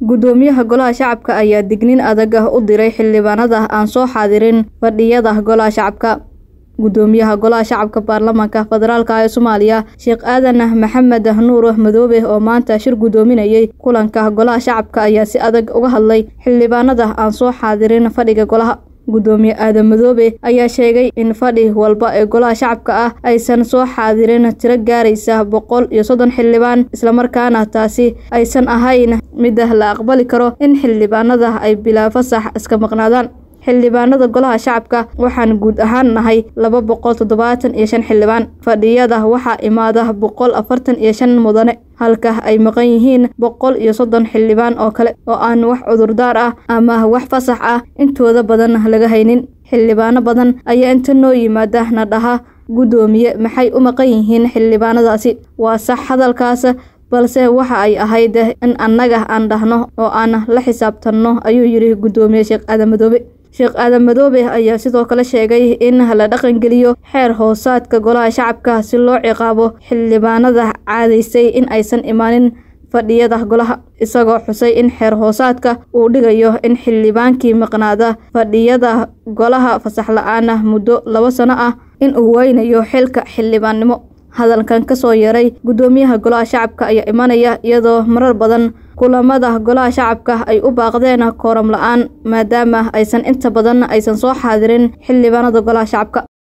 Gudoomiyaha Golaha Shacabka ayaa digniin adag u diray xildhibaanada aan soo xaadirin fadhiyada Golaha Shacabka. Gudoomiyaha Golaha Shacabka Baarlamaanka Federaalka ee Soomaaliya Sheekh Aadan Maxamed Nuur Madoobe oo maanta shir gudoominayay kulanka Golaha Shacabka ayaa si adag uga hadlay xildhibaanada aan soo xaadirin fadhiga Golaha. Gudoomiye Aadan Madoobe ayaa sheegay in fadhi walba ee Golaha Shacabka ah aysan soo xaadirin tiro gaaraysa 130 xildhibaan, isla markaana taasi aysan ahayn mid la aqbali karo in xildhibaanada ay bilaa fasax iska maqnaadaan. Xildhibaanada Golaha Shacabka waxaan guud ahaan nahay 275 xildhibaan. Fadhiyada waxaa imaada 145 mudane, halka ay maqan yihiin 130 xildhibaan oo kale oo aan wax cudurdaar ah ama wax fasax ah intooda badan laga haynin. Xildhibaano badan ayaa inta noo yimaada na dhaha gudoomiye maxay u maqan yihiin xildhibaanadaasi. Waa sax hadalkaas, balse waxa ay ahayd in annaga aan dhahno oo aan la xisaabtanno, ayuu yiri Gudoomiye Sheekh Aadan Madoobe. Sheekh Aadan Madoobe ayaa sidoo kale sheegay in la dhaqan geliyo xeer hoosaadka Golaha Shacabka si loo ciqaabo xildhibaanada caadaysay in aysan imaanin fadhiyada Golaha, isagoo xusay in xeer hoosaadka uu dhigayo in xildhibaankii maqnaada fadhiyada Golaha fasax la'aan muddo 2 sano ah in uu waynayo xilka xildhibaannimo. Hadalkan ka soo yaray Gudoomiyaha Golaha Shacabka ayaa imanaya iyadoo marar badan kulamada Golaha Shacabka ay u baaqdeen kooram la'aan maadaama aysan inta badan aysan soo xaadirin xildhibaanada Golaha Shacabka.